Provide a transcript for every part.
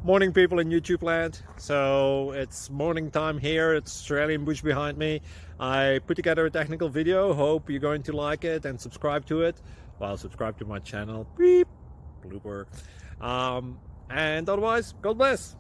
Morning, people in YouTube land. So it's morning time here. It's Australian bush behind me. I put together a technical video. Hope you're going to like it and subscribe to it. Well, subscribe to my channel. Beep. Blooper. And otherwise, God bless.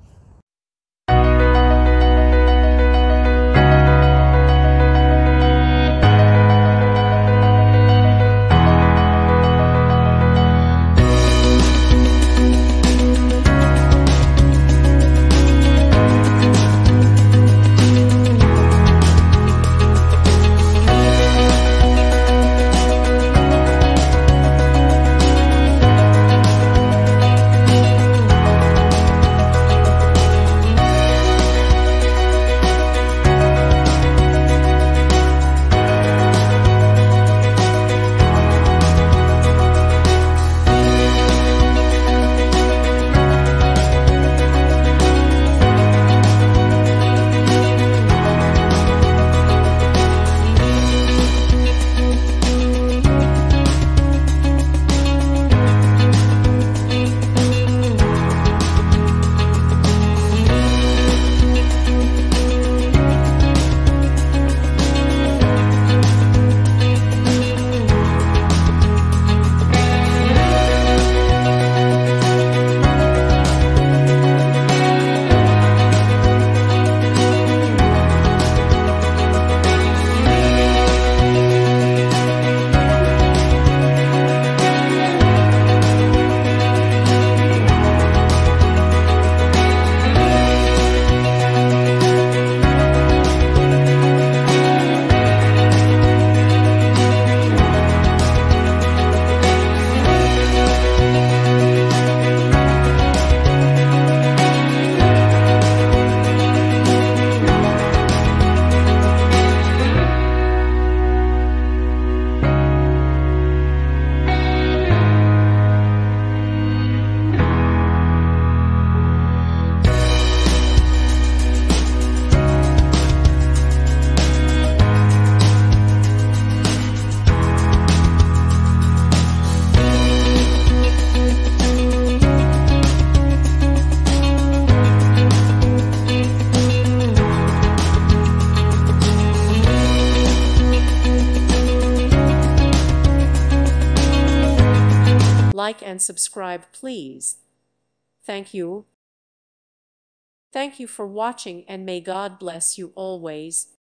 Like and subscribe, please. Thank you. Thank you for watching, and may God bless you always.